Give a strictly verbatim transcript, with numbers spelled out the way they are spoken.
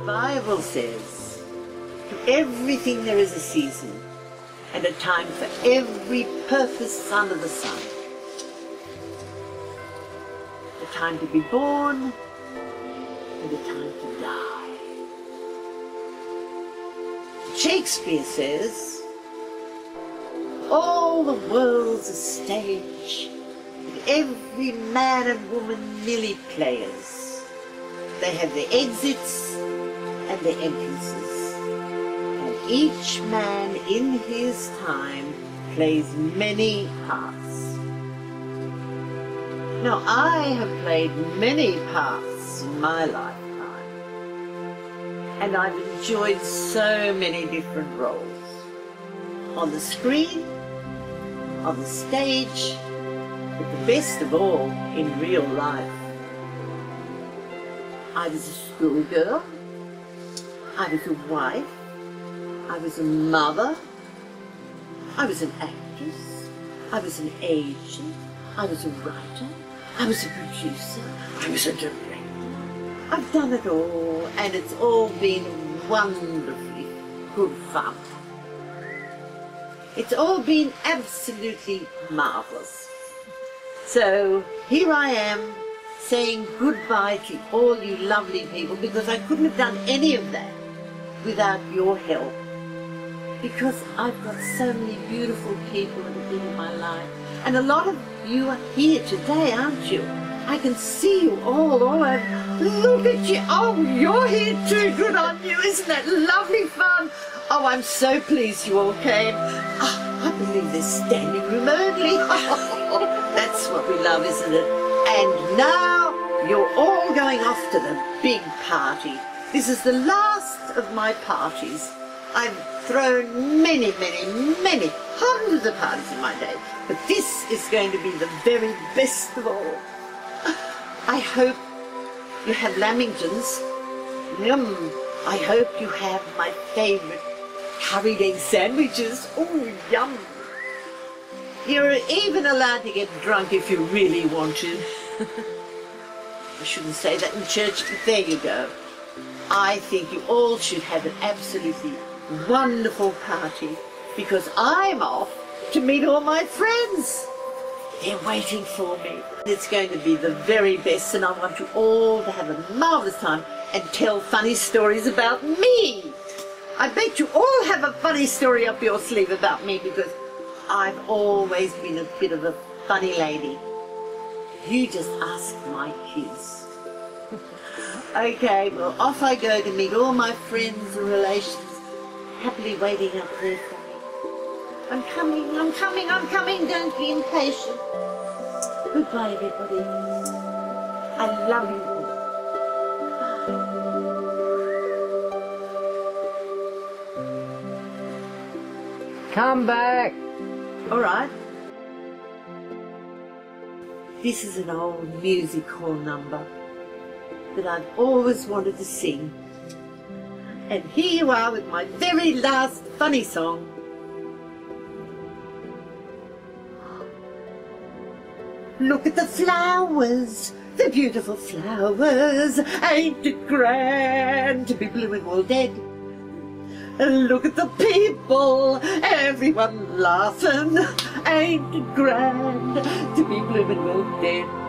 Bible says, to everything there is a season, and a time for every purpose under the sun. A time to be born, and a time to die. Shakespeare says, all the world's a stage, and every man and woman merely players. They have their exits and their entrances, and each man in his time plays many parts. Now, I have played many parts in my lifetime, and I've enjoyed so many different roles. On the screen, on the stage, but the best of all, in real life. I was a schoolgirl, I was a wife, I was a mother, I was an actress, I was an agent, I was a writer, I was a producer, I was a director. I've done it all, and it's all been wonderfully good fun. It's all been absolutely marvellous. So here I am saying goodbye to all you lovely people, because I couldn't have done any of that without your help. Because I've got so many beautiful people that have been in my life. And a lot of you are here today, aren't you? I can see you all, all over. Look at you. Oh, you're here too. Good on you. Isn't that lovely fun? Oh, I'm so pleased you all came. Oh, I believe there's standing room only. That's what we love, isn't it? And now you're all going off to the big party. This is the last of my parties. I've thrown many, many, many, hundreds of parties in my day, but this is going to be the very best of all. I hope you have lamingtons. Yum. I hope you have my favourite curried egg sandwiches. Oh, yum. You're even allowed to get drunk if you really want to. I shouldn't say that in church, but there you go. I think you all should have an absolutely wonderful party, because I'm off to meet all my friends. They're waiting for me. It's going to be the very best, and I want you all to have a marvellous time and tell funny stories about me. I bet you all have a funny story up your sleeve about me, because I've always been a bit of a funny lady. You just ask my kids. Okay, well, off I go to meet all my friends and relations, happily waiting up there for me. I'm coming, I'm coming, I'm coming, don't be impatient. Goodbye, everybody. I love you all. Come back. All right. This is an old music hall number that I've always wanted to sing. And here you are with my very last funny song. Look at the flowers, the beautiful flowers. Ain't it grand to be blooming all dead? Look at the people, everyone laughing. Ain't it grand to be blooming all dead?